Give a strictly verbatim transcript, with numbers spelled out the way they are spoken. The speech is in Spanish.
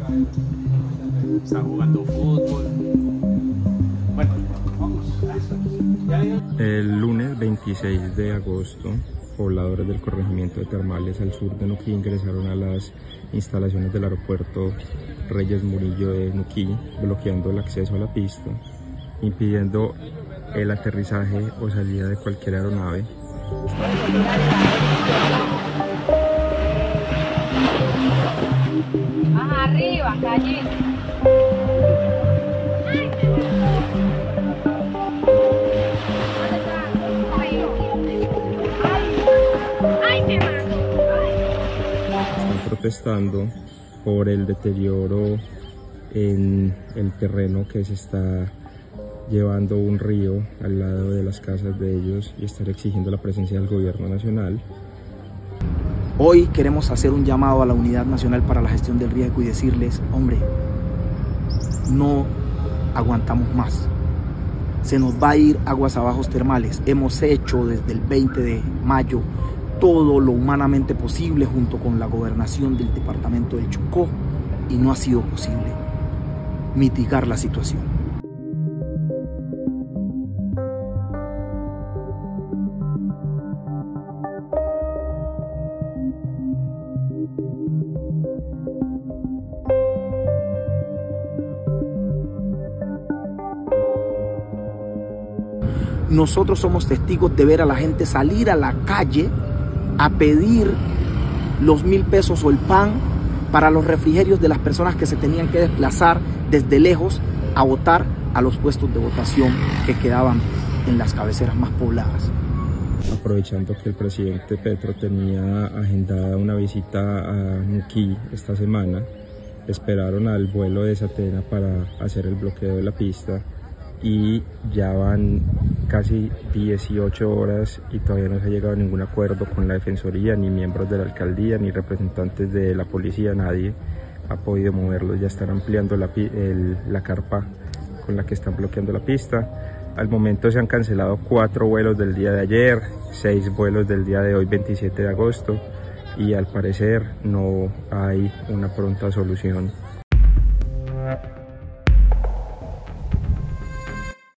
Están jugando fútbol. Bueno, vamos. El lunes veintiséis de agosto, pobladores del corregimiento de Termales al sur de Nuquí ingresaron a las instalaciones del aeropuerto Reyes Murillo de Nuquí, bloqueando el acceso a la pista, impidiendo el aterrizaje o salida de cualquier aeronave. Más arriba, calle. Están protestando por el deterioro en el terreno que se está llevando un río al lado de las casas de ellos y estar exigiendo la presencia del gobierno nacional. Hoy queremos hacer un llamado a la Unidad Nacional para la Gestión del Riesgo y decirles, hombre, no aguantamos más. Se nos va a ir aguas abajo Termales. Hemos hecho desde el veinte de mayo todo lo humanamente posible junto con la gobernación del departamento del Chocó y no ha sido posible mitigar la situación. Nosotros somos testigos de ver a la gente salir a la calle a pedir los mil pesos o el pan para los refrigerios de las personas que se tenían que desplazar desde lejos a votar a los puestos de votación que quedaban en las cabeceras más pobladas. Aprovechando que el presidente Petro tenía agendada una visita a Nuquí esta semana, esperaron al vuelo de Satena para hacer el bloqueo de la pista y ya van casi dieciocho horas y todavía no se ha llegado a ningún acuerdo con la Defensoría, ni miembros de la Alcaldía, ni representantes de la policía, nadie ha podido moverlos. Ya están ampliando la, el, la carpa con la que están bloqueando la pista. Al momento se han cancelado cuatro vuelos del día de ayer, seis vuelos del día de hoy, veintisiete de agosto, y al parecer no hay una pronta solución